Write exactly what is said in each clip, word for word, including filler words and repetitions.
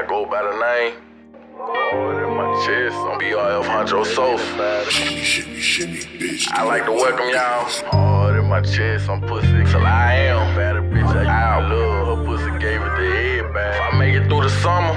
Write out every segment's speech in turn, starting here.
go by the name. Oh, that's my chest on B R F Huncho Sosa. I like to welcome y'all. Oh, that's my chest on pussy till I am. Bad bitch, I love her pussy, gave it to everybody. If I make it through the summer,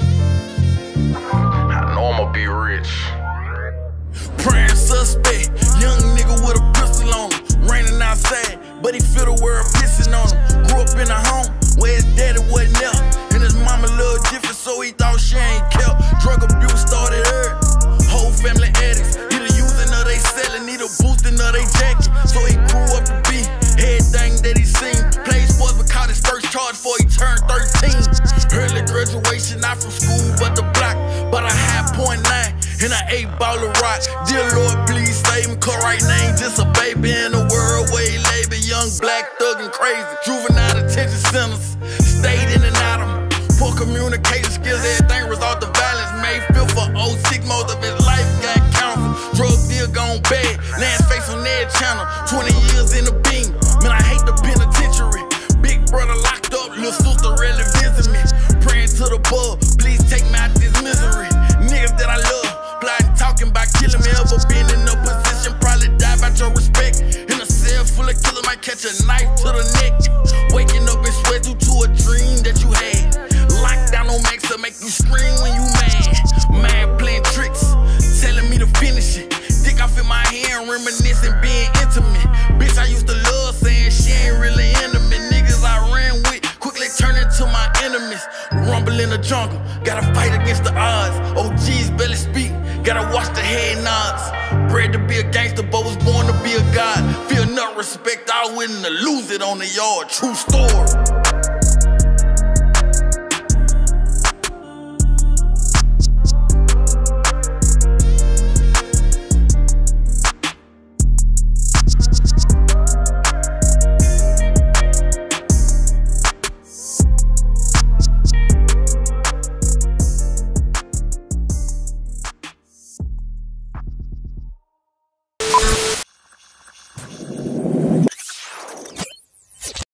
I know I'ma be rich. Prime suspect, young nigga with a pistol on him. Raining outside, but he feel the world pissing on him. Grew up in a home where his daddy wasn't there, and his mama a little different, so he thought she ain't kept. Drug abuse started early, whole family addicts. Either using or they selling, either boosting or they jacking. So he grew up to be everything that he seen. Played sports but caught his first charge before he turned thirteen. Early graduation, not from school but the block, but a high point nine and an eight ball of rock. Dear Lord, please save him, cause right now ain't just a baby in the world where he labeled young, black, thug, and crazy. Juvenile detention centers, stayed in and out of them. Poor communication skills, everything result to violence. Made feel for oh six, most of his life got counseled. Drug deal gone bad, now his face on their channel. twenty years in the beam, man, I hate the penitentiary. Big brother locked up, little sister really visit me. Praying to the bug, please take me out this misery. Niggas that I love, plotting, talking about killing me. Ever been in a position, probably die about your respect. In a cell full of killers, might catch a knife to the neck. Waking up and sweat due to a dream that you had. Lockdown on max to make you scream when you mad. Mad playing tricks, telling me to finish it. Dick off in my hand, reminiscing, being intimate. Bitch, I used to love saying she ain't really into me. Niggas I ran with quickly turn into my enemies. Rumble in the jungle, gotta fight against the odds. O Gs barely speak, gotta watch the head nods. Bred to be a gangster, but was born to be a god. Feel no respect, I willing to lose it on the yard. True story.